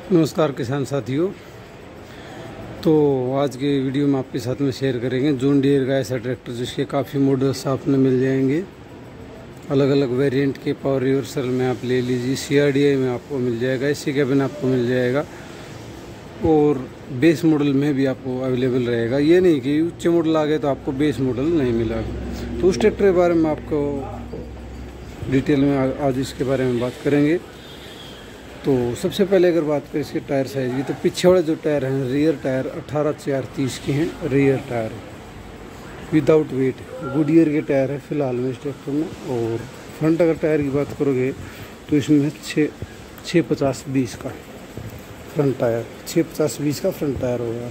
नमस्कार किसान साथियों। तो आज के वीडियो में आपके साथ में शेयर करेंगे जॉन डीयर का ऐसा ट्रैक्टर जिसके काफ़ी मॉडल्स आपने मिल जाएंगे। अलग अलग वेरिएंट के पावर रिवर्सल में आप ले लीजिए, CRDI में आपको मिल जाएगा, AC कैबिन आपको मिल जाएगा और बेस मॉडल में भी आपको अवेलेबल रहेगा। ये नहीं कि उच्च मॉडल आ गए तो आपको बेस मॉडल नहीं मिला। तो उस ट्रैक्टर के बारे में आपको डिटेल में आज इसके बारे में बात करेंगे। तो सबसे पहले अगर बात करें इसके टायर साइज़ की, तो पीछे वाले जो टायर हैं रियर टायर 18/4/30 के हैं। Rear tyre without weight Goodyear के टायर है फ़िलहाल में इस ट्रैक्टर में। और फ्रंट अगर टायर की बात करोगे तो इसमें 6/50/20 का फ्रंट टायर, 6/50/20 का फ्रंट टायर होगा।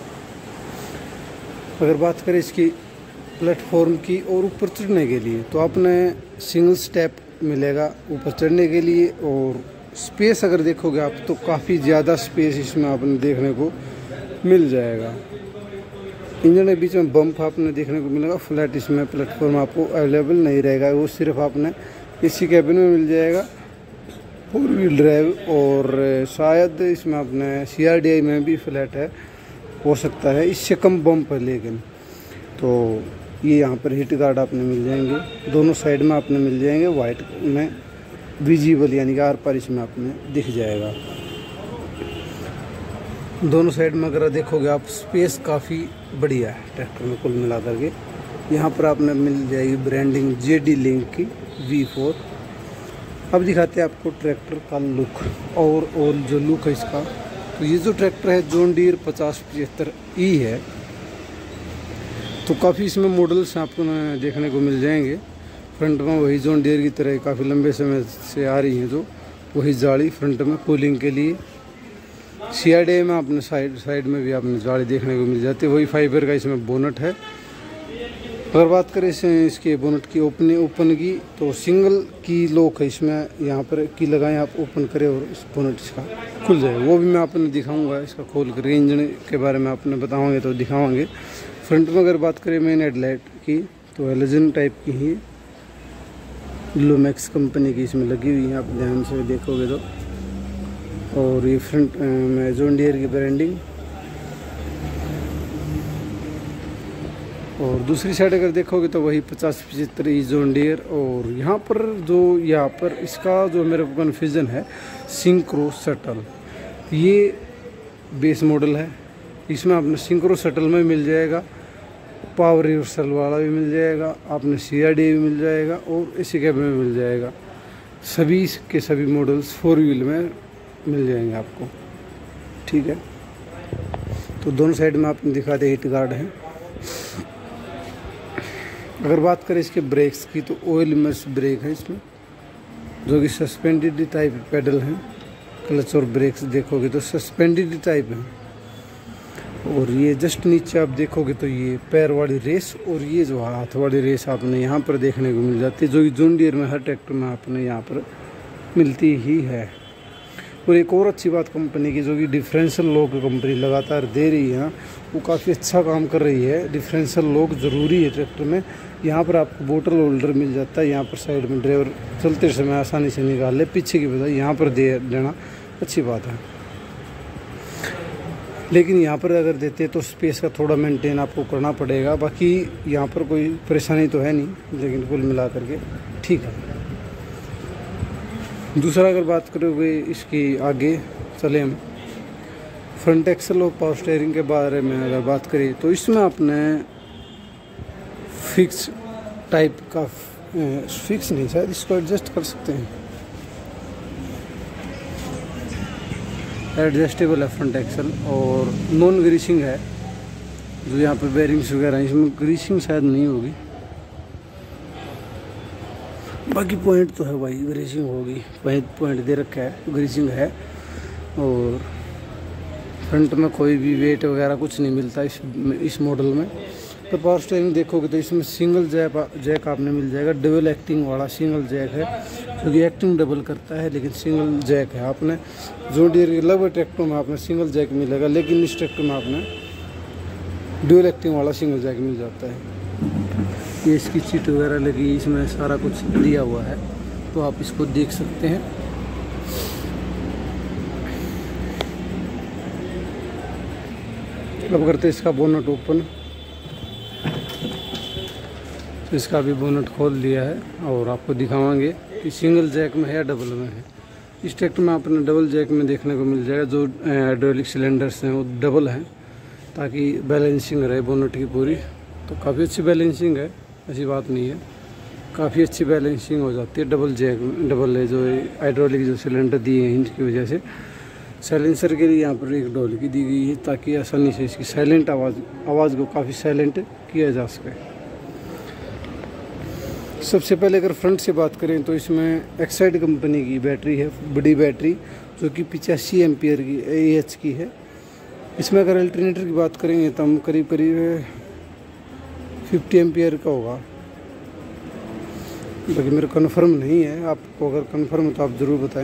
अगर बात करें इसकी प्लेटफॉर्म की और ऊपर चढ़ने के लिए, तो आपने सिंगल स्टेप मिलेगा ऊपर चढ़ने के लिए। और स्पेस अगर देखोगे आप तो काफ़ी ज़्यादा स्पेस इसमें आपने देखने को मिल जाएगा। इंजन के बीच में बम्प आपने देखने को मिलेगा। फ्लैट इसमें प्लेटफॉर्म आपको अवेलेबल नहीं रहेगा, वो सिर्फ आपने AC कैबिन में मिल जाएगा 4 व्हील ड्राइव। और शायद इसमें आपने CRDI में भी फ्लैट है, हो सकता है इससे कम बम्प है। लेकिन तो ये यहाँ पर हिट गार्ड आपने मिल जाएंगे, दोनों साइड में आपने मिल जाएंगे वाइट में विजिबल, यानी कि आर पार इसमें आपने दिख जाएगा। दोनों साइड में अगर देखोगे आप स्पेस काफ़ी बढ़िया है ट्रैक्टर में कुल मिला करके। यहाँ पर आपने मिल जाएगी ब्रांडिंग JD लिंक की V4। अब दिखाते हैं आपको ट्रैक्टर का लुक और जो लुक है इसका। तो ये जो ट्रैक्टर है जॉन डीयर 5075E है। तो काफ़ी इसमें मॉडल्स आपको देखने को मिल जाएंगे। फ्रंट में वही जॉन डीयर की तरह काफ़ी लंबे समय से आ रही हैं जो वही जाली फ्रंट में कूलिंग के लिए। CRDI में आपने साइड में भी आपने जाली देखने को मिल जाती है, वही फाइबर का इसमें बोनट है। अगर बात करें इसके बोनट की ओपन की, तो सिंगल की लॉक है इसमें। यहाँ पर की लगाएं आप, ओपन करें और इस बोनट इसका खुल जाए। वो भी मैं आपने दिखाऊंगा इसका खोल कर। इंजन के बारे में आपने बताओगे तो दिखावांगे। फ्रंट में अगर बात करें मेन हेडलाइट की, तो हेलोजन टाइप की ही लुमेक्स कंपनी की इसमें लगी हुई है, आप ध्यान से देखोगे तो। और ये फ्रंट में जॉन डीयर की ब्रांडिंग। और दूसरी साइड अगर देखोगे तो वही 5075 जॉन डीयर। और यहाँ पर इसका जो मेरे को कन्फ्यूज़न है, सिंक्रो शटल, ये बेस मॉडल है। इसमें आपने सिंक्रो शटल में मिल जाएगा, पावर रिवर्सल वाला भी मिल जाएगा, आपने CRDI भी मिल जाएगा और AC कैबिन में मिल जाएगा। सभी के सभी मॉडल्स 4 व्हील में मिल जाएंगे आपको, ठीक है। तो दोनों साइड में आपने दिखा दे हिट गार्ड है। अगर बात करें इसके ब्रेक्स की, तो ऑयल इमर्स ब्रेक है इसमें, जो कि सस्पेंडेड टाइप पेडल हैं। क्लच और ब्रेक्स देखोगे तो सस्पेंडेड टाइप है। और ये जस्ट नीचे आप देखोगे तो ये पैर वाली रेस और ये जो हाथ वाली रेस आपने यहाँ पर देखने को मिल जाती है, जो कि जॉन डीयर में हर ट्रैक्टर में आपने यहाँ पर मिलती ही है। और एक और अच्छी बात कंपनी की, जो कि डिफरेंशियल लॉक कंपनी लगातार दे रही है, वो काफ़ी अच्छा काम कर रही है। डिफरेंशियल लॉक ज़रूरी है ट्रैक्टर में। यहाँ पर आपको बोतल होल्डर मिल जाता है, यहाँ पर साइड में ड्राइवर चलते समय आसानी से निकाल ले, पीछे की बजाय यहाँ पर दे देना अच्छी बात है। लेकिन यहाँ पर अगर देते तो स्पेस का थोड़ा मेंटेन आपको करना पड़ेगा। बाकी यहाँ पर कोई परेशानी तो है नहीं, लेकिन कुल मिला करके ठीक है। दूसरा अगर बात करोगे इसकी, आगे चले हम फ्रंट एक्सल और पावर स्टीयरिंग के बारे में अगर बात करें, तो इसमें आपने फिक्स टाइप का, फिक्स नहीं शायद इसको एडजस्ट कर सकते हैं, एडजस्टेबल है फ्रंट एक्सल। और नॉन ग्रीसिंग है, जो यहाँ पे बेरिंग्स वगैरह हैं इसमें ग्रीसिंग शायद नहीं होगी। बाकी पॉइंट तो है भाई, ग्रीसिंग होगी, पॉइंट दे रखा है, ग्रीसिंग है। और फ्रंट में कोई भी वेट वगैरह कुछ नहीं मिलता इस मॉडल में। तो पावर स्टीयरिंग देखोगे तो इसमें सिंगल जैक आपने मिल जाएगा। डबल एक्टिंग वाला सिंगल जैक है, क्योंकि एक्टिंग डबल करता है, लेकिन सिंगल जैक है। आपने जॉन डीयर के लगभग ट्रैक्टर में आपने सिंगल जैक मिलेगा, लेकिन इस ट्रैक्टर में आपने डुअल एक्टिंग वाला सिंगल जैक मिल जाता है। ये इसकी सीट वगैरह लगी, इसमें सारा कुछ दिया हुआ है, तो आप इसको देख सकते हैं। अब करते हैं इसका बोनट ओपन। तो इसका भी बोनट खोल दिया है और आपको दिखावांगे कि सिंगल जैक में है या डबल में है। इस ट्रैक्टर में आपने डबल जैक में देखने को मिल जाएगा। जो हाइड्रोलिक सिलेंडर्स हैं वो डबल हैं ताकि बैलेंसिंग रहे बोनट की पूरी। तो काफ़ी अच्छी बैलेंसिंग है, ऐसी बात नहीं है, काफ़ी अच्छी बैलेंसिंग हो जाती है डबल जैक डबल है जो हाइड्रोलिक जो सिलेंडर दिए हैं इनकी वजह से। साइलेंसर के लिए यहाँ पर एक ढोलकी दी गई है ताकि आसानी से इसकी साइलेंट आवाज़ को काफ़ी साइलेंट किया जा सके। सबसे पहले अगर फ्रंट से बात करें तो इसमें एक्साइड कंपनी की बैटरी है, बड़ी बैटरी जो कि 85 एम्पियर की AH की है। इसमें अगर अल्टरनेटर की बात करेंगे तो हम करीब 50 एम्पियर का होगा, बाकी मेरा कन्फर्म नहीं है। आपको अगर कन्फर्म हो तो आप ज़रूर बताएं।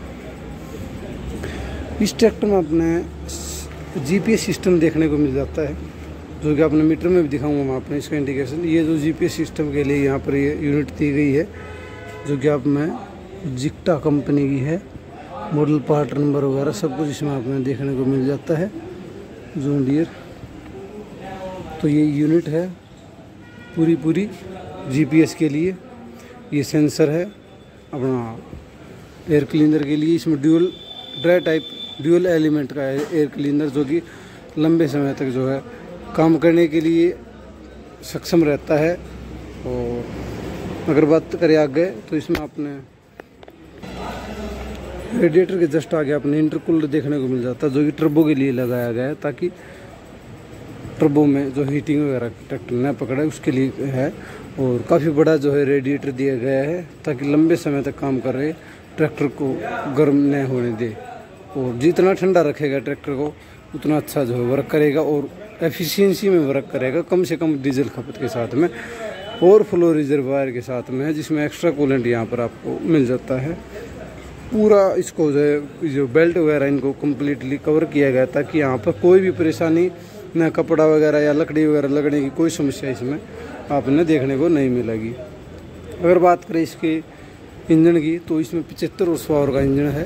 इस ट्रैक्टर में अपने GPS सिस्टम देखने को मिल जाता है जो कि आपने मीटर में भी दिखाऊंगा मैं आपने इसका इंडिकेशन। ये जो GPS सिस्टम के लिए यहाँ पर ये यूनिट दी गई है जो कि आप में जिक्टा कंपनी की है। मॉडल पार्ट नंबर वगैरह सब कुछ इसमें आपने देखने को मिल जाता है। जॉन डियर तो ये यूनिट है पूरी GPS के लिए। ये सेंसर है अपना एयर क्लीनर के लिए। इसमें ड्यूल एलिमेंट का है एयर क्लीनर जो कि लंबे समय तक जो है काम करने के लिए सक्षम रहता है। और अगर बात करें आगे तो इसमें आपने रेडिएटर के जस्ट आगे आपने इंटरकूलर देखने को मिल जाता है जो कि टर्बो के लिए लगाया गया है ताकि टर्बो में जो हीटिंग वगैरह ट्रैक्टर न पकड़े उसके लिए है। और काफ़ी बड़ा जो है रेडिएटर दिया गया है ताकि लंबे समय तक काम कर रहे ट्रैक्टर को गर्म न होने दे। और जितना ठंडा रखेगा ट्रैक्टर को उतना अच्छा जो है वर्क करेगा और एफिशिएंसी में वर्क करेगा, कम से कम डीजल खपत के साथ में और फ्लो रिजर्वायर के साथ में है जिसमें एक्स्ट्रा कूलेंट यहाँ पर आपको मिल जाता है। पूरा इसको जो बेल्ट वगैरह इनको कम्प्लीटली कवर किया गया ताकि यहाँ पर कोई भी परेशानी न कपड़ा वगैरह या लकड़ी वगैरह लगने की कोई समस्या इसमें आपने देखने को नहीं मिलेगी। अगर बात करें इसके इंजन की तो इसमें 75 हॉर्स पावर का इंजन है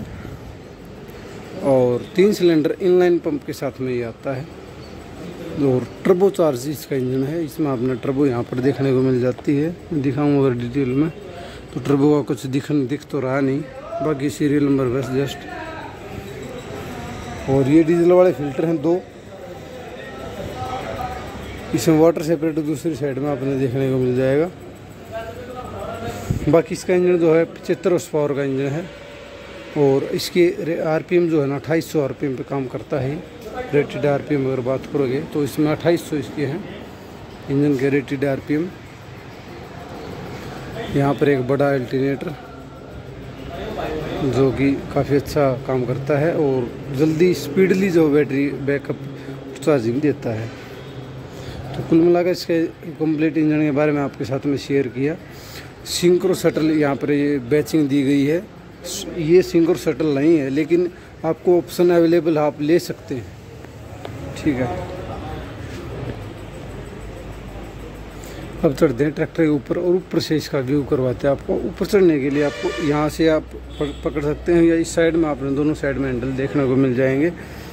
और 3 सिलेंडर इनलाइन पंप के साथ में ये आता है। और टर्बो चार्ज इसका इंजन है। इसमें आपने टर्बो यहाँ पर देखने को मिल जाती है, दिखाऊंगा अगर डिटेल में तो टर्बो का कुछ दिख तो रहा नहीं, बाकी सीरियल नंबर बस जस्ट। और ये डीजल वाले फिल्टर हैं 2। इसमें वाटर सेपरेटर दूसरी साइड में आपने देखने को मिल जाएगा। बाकी इसका इंजन जो है 75 हॉर्स पावर का इंजन है और इसके RPM जो है ना 2800 RPM पे काम करता है। रेटेड RPM अगर बात करोगे तो इसमें 2800 इसके हैं इंजन के रेटेड RPM। यहाँ पर एक बड़ा अल्टरनेटर जो कि काफ़ी अच्छा काम करता है और जल्दी स्पीडली जो बैटरी बैकअप चार्जिंग देता है। तो कुल मिलाकर इसके कंप्लीट इंजन के बारे में आपके साथ में शेयर किया। सिंक्रो शटल यहाँ पर ये बैचिंग दी गई है। ये सिंक्रो शटल नहीं है लेकिन आपको ऑप्शन अवेलेबल आप ले सकते हैं, ठीक है। अब चढ़ते हैं ट्रैक्टर के ऊपर और ऊपर से इसका व्यू करवाते हैं आपको। ऊपर चढ़ने के लिए आपको यहाँ से आप पकड़ सकते हैं या इस साइड में आपने दोनों साइड में हैंडल देखने को मिल जाएंगे।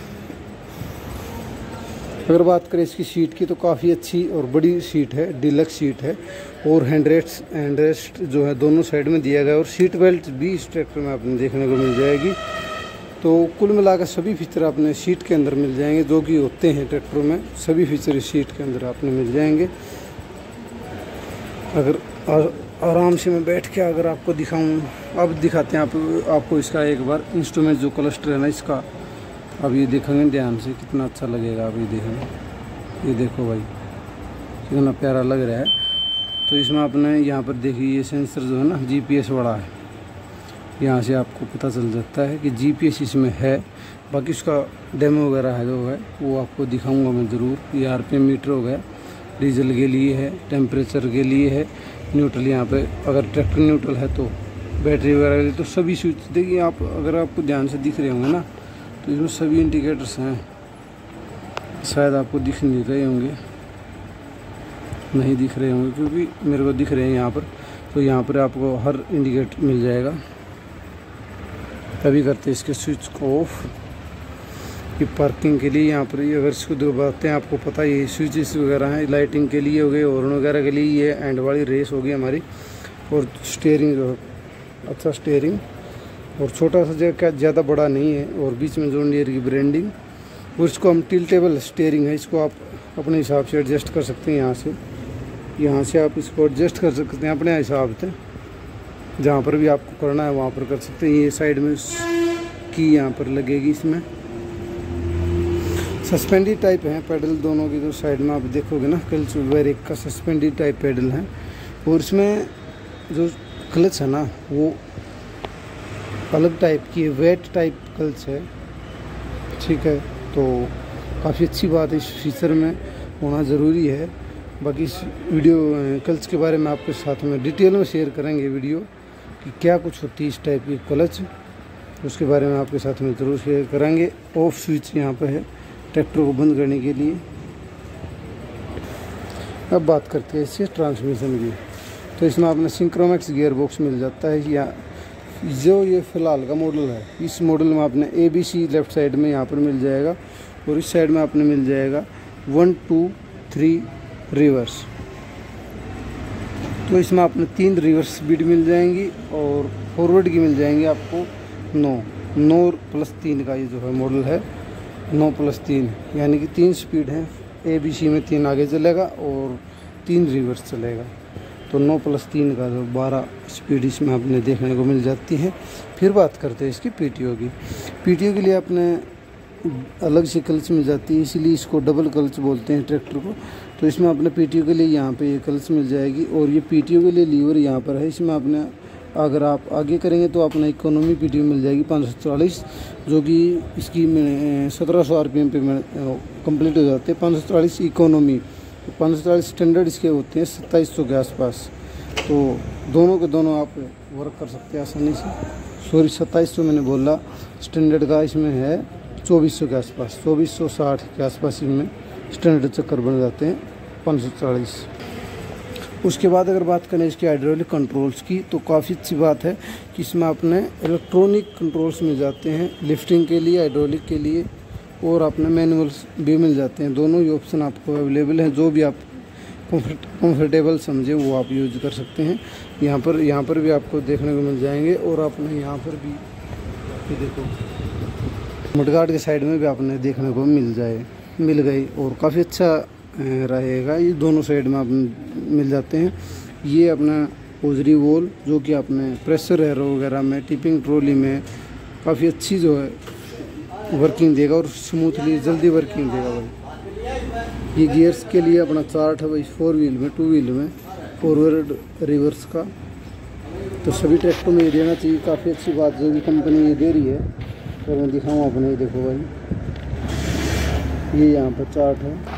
अगर बात करें इसकी सीट की तो काफ़ी अच्छी और बड़ी सीट है, डिलक्स सीट है और हैंडरेस्ट जो है दोनों साइड में दिया गया और सीट बेल्ट भी इस ट्रैक्टर में आपने देखने को मिल जाएगी। तो कुल मिलाकर सभी फीचर आपने सीट के अंदर मिल जाएंगे जो कि होते हैं ट्रैक्टरों में, सभी फीचर इस सीट के अंदर आपने मिल जाएंगे। अगर आराम से मैं बैठ के अगर आपको दिखाऊं, अब दिखाते हैं आपको इसका एक बार इंस्ट्रूमेंट जो क्लस्टर है ना इसका। अब ये देखेंगे ध्यान से कितना अच्छा लगेगा। अब ये देखेंगे, ये देखो भाई कितना प्यारा लग रहा है। तो इसमें आपने यहाँ पर देखिए ये सेंसर जो है ना GPS वाला है, यहाँ से आपको पता चल जाता है कि GPS इसमें है। बाकी उसका डेमो वगैरह है जो है वो आपको दिखाऊंगा मैं ज़रूर। ये RPM मीटर हो गया, डीजल के लिए है, टेम्परेचर के लिए है, न्यूट्रल यहाँ पे अगर ट्रैक्टर न्यूट्रल है तो बैटरी वगैरह के लिए तो सभी स्विच देखिए आप। अगर आपको ध्यान से दिख रहे होंगे ना तो इसमें सभी इंडिकेटर्स हैं, शायद आपको दिख नहीं रहे होंगे, नहीं दिख रहे होंगे क्योंकि मेरे को दिख रहे हैं यहाँ पर। तो यहाँ पर आपको हर इंडिकेटर मिल जाएगा। अभी करते हैं इसके स्विच को ऑफ। ये पार्किंग के लिए यहाँ पर अगर इसको दबाते हैं आपको पता है ये स्विचेस वगैरह हैं, लाइटिंग के लिए हो गए, हॉर्न वगैरह के लिए। ये एंड वाली रेस होगी हमारी। और स्टीयरिंग जो अच्छा स्टीयरिंग और छोटा सा जगह ज़्यादा बड़ा नहीं है। और बीच में जॉन डियर की ब्रांडिंग। और इसको हम टिल्टेबल स्टीयरिंग है, इसको आप अपने हिसाब से एडजस्ट कर सकते हैं। यहाँ से आप इसको एडजस्ट कर सकते हैं अपने हिसाब से, जहाँ पर भी आपको करना है वहाँ पर कर सकते हैं। ये साइड में की यहाँ पर लगेगी। इसमें सस्पेंडेड टाइप है पेडल दोनों की, जो साइड में आप देखोगे ना क्लच वेरिक का सस्पेंडेड टाइप पेडल है। और इसमें जो क्लच है ना वो अलग टाइप की है, वेट टाइप क्लच है, ठीक है। तो काफ़ी अच्छी बात है, इस फीचर में होना ज़रूरी है। बाकी इस वीडियो क्लच के बारे में आपके साथ में डिटेल में शेयर करेंगे वीडियो कि क्या कुछ होती है इस टाइप की क्लच, उसके बारे में आपके साथ में ज़रूर शेयर करेंगे। ऑफ स्विच यहाँ पे है ट्रैक्टर को बंद करने के लिए। अब बात करते हैं इससे ट्रांसमिशन की। तो इसमें आपने सिंक्रोमैक्स गियर बॉक्स मिल जाता है। या जो ये फ़िलहाल का मॉडल है, इस मॉडल में आपने ABC लेफ़्ट साइड में यहाँ पर मिल जाएगा और इस साइड में आपने मिल जाएगा 1 2 3 रिवर्स। तो इसमें आपने 3 रिवर्स स्पीड मिल जाएंगी और फॉरवर्ड की मिल जाएंगी आपको 9 + 3 का ये जो है मॉडल है 9 + 3, यानी कि 3 स्पीड है। ABC में 3 आगे चलेगा और 3 रिवर्स चलेगा। तो 9 + 3 का जो 12 स्पीड इसमें आपने देखने को मिल जाती है। फिर बात करते हैं इसकी PTO की। PTO के लिए आपने अलग से क्लच मिल जाती है, इसीलिए इसको डबल क्लच बोलते हैं ट्रैक्टर को। तो इसमें अपने PTO के लिए यहाँ पे ये क्लच मिल जाएगी और ये PTO के लिए लीवर यहाँ पर है। इसमें आपने अगर आप आगे करेंगे तो अपना इकोनॉमी PTO मिल जाएगी 544, जो कि इसकी 1700 RPM पे कंप्लीट हो जाते हैं। 544 इकोनॉमी, 544 स्टैंडर्ड इसके होते हैं 2700 के आसपास। तो दोनों के दोनों आप वर्क कर सकते हैं आसानी से। सॉरी 2700 मैंने बोला, स्टैंडर्ड का इसमें है 2400 के आसपास, 2460 के आसपास इसमें स्टैंडर्ड चक्कर बन जाते हैं 540। उसके बाद अगर बात करें इसके हाइड्रोलिक कंट्रोल्स की, तो काफ़ी अच्छी बात है कि इसमें अपने इलेक्ट्रॉनिक कंट्रोल्स मिल जाते हैं लिफ्टिंग के लिए, हाइड्रोलिक के लिए, और अपने मैनुअल्स भी मिल जाते हैं। दोनों ही ऑप्शन आपको अवेलेबल हैं, जो भी आप कंफर्टेबल समझें वो आप यूज कर सकते हैं। यहाँ पर भी आपको देखने को मिल जाएंगे। और आपने यहाँ पर भी ये देखो मडगार्ड के साइड में भी आपने देखने को मिल गई और काफ़ी अच्छा रहेगा। ये दोनों साइड में आप मिल जाते हैं। ये अपना ओजरी वॉल, जो कि आपने प्रेशर एरो वगैरह में, टिपिंग ट्रॉली में काफ़ी अच्छी जो है वर्किंग देगा और स्मूथली जल्दी वर्किंग देगा भाई। ये गियर्स के लिए अपना चार्ट है भाई, 4 व्हील में, 2 व्हील में, फॉरवर्ड रिवर्स का। तो सभी ट्रैक्टर में ये देना चाहिए। काफ़ी अच्छी बात जो भी कंपनी ये दे रही है। और मैं दिखाऊँ अपने, ये देखो भाई, ये यहाँ पर चार्ट है।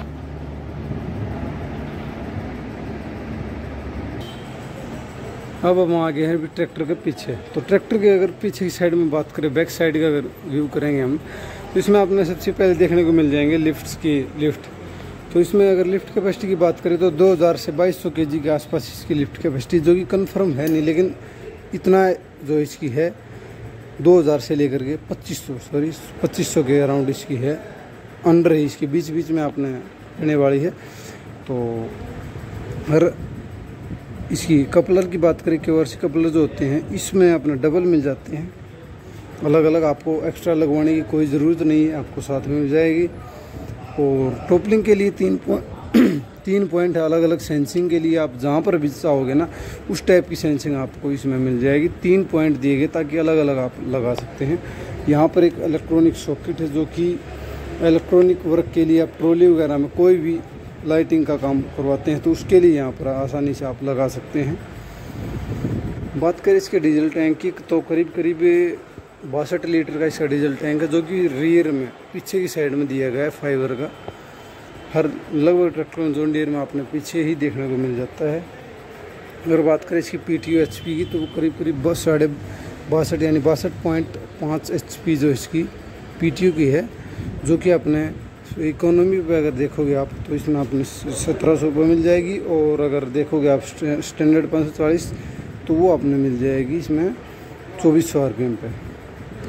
अब हम आ गए हैं अभी ट्रैक्टर के पीछे। तो ट्रैक्टर के अगर पीछे की साइड में बात करें, बैक साइड का अगर व्यू करेंगे हम, तो इसमें आपने सबसे पहले देखने को मिल जाएंगे लिफ्ट। तो इसमें अगर लिफ्ट कैपेसिटी की बात करें तो 2000 से 2200 kg के आसपास इसकी लिफ्ट कैपेसिटी, जो कि कंफर्म है नहीं, लेकिन इतना जो इसकी है 2000 से लेकर के 2500 के अराउंड इसकी है। अंडर है इसके, बीच बीच में आपने रहने वाली है। तो हर इसकी कपलर की बात करें, केवरसी कपलर जो होते हैं इसमें अपने डबल मिल जाते हैं, अलग अलग आपको एक्स्ट्रा लगवाने की कोई ज़रूरत नहीं है, आपको साथ में मिल जाएगी। और टॉपलिंग के लिए 3 पॉइंट है, अलग अलग सेंसिंग के लिए आप जहाँ पर भी चाहोगे ना उस टाइप की सेंसिंग आपको इसमें मिल जाएगी। 3 पॉइंट दिए गए ताकि अलग अलग आप लगा सकते हैं। यहाँ पर एक इलेक्ट्रॉनिक सॉकेट है, जो कि इलेक्ट्रॉनिक वर्क के लिए आप ट्रॉली वगैरह में कोई भी लाइटिंग का काम करवाते हैं तो उसके लिए यहाँ पर आसानी से आप लगा सकते हैं। बात करें इसके डीजल टैंक की, तो करीब 62 लीटर का इसका डीजल टैंक है, जो कि रियर में पीछे की साइड में दिया गया है फाइबर का। हर लगभग ट्रैक्टर में, जॉन डियर में आपने पीछे ही देखने को मिल जाता है। अगर बात करें इसकी PTO HP की, तो वो करीब 62 यानी 62.5 HP जो इसकी PTO की है, जो कि अपने इकोनॉमी पे अगर देखोगे आप तो इसमें आपने 1700 रुपये मिल जाएगी। और अगर देखोगे आप स्टैंडर्ड 540 तो वो आपने मिल जाएगी इसमें 2400 RPM पे।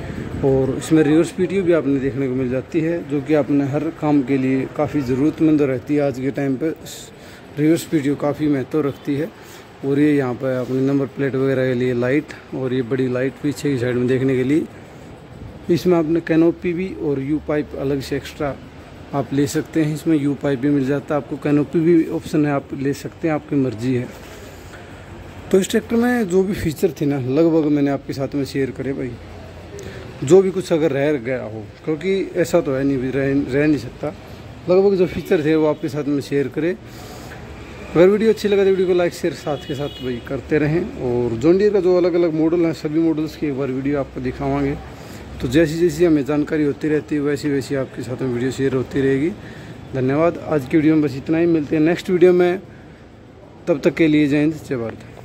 और इसमें रिवर्स पीटीओ भी आपने देखने को मिल जाती है, जो कि आपने हर काम के लिए काफ़ी ज़रूरतमंद रहती है। आज के टाइम पे रिवर्स पीटीओ काफ़ी महत्व रखती है। और ये यहाँ पर अपने नंबर प्लेट वगैरह के लिए लाइट, और ये बड़ी लाइट पीछे की साइड में देखने के लिए। इसमें आपने कैनोपी भी और यू पाइप अलग से एक्स्ट्रा आप ले सकते हैं। इसमें यू पाइप भी मिल जाता है आपको, कैनोपी भी ऑप्शन है, आप ले सकते हैं, आपकी मर्जी है। तो इस ट्रैक्टर में जो भी फीचर थे ना, लगभग मैंने आपके साथ में शेयर करे भाई। जो भी कुछ अगर रह गया हो, क्योंकि ऐसा तो है नहीं भी रह नहीं सकता, लगभग जो फीचर थे वो आपके साथ में शेयर करें। अगर वीडियो अच्छी लगा तो वीडियो को लाइक शेयर साथ के साथ भाई करते रहें। और जॉन डीयर का जो अलग अलग मॉडल हैं, सभी मॉडल्स की एक बार वीडियो आपको दिखावांगे। तो जैसी जैसी हमें जानकारी होती रहती है, वैसी वैसी आपके साथ में वीडियो शेयर होती रहेगी। धन्यवाद। आज की वीडियो में बस इतना ही, मिलते हैं नेक्स्ट वीडियो में। तब तक के लिए जय हिंद, जय भारत।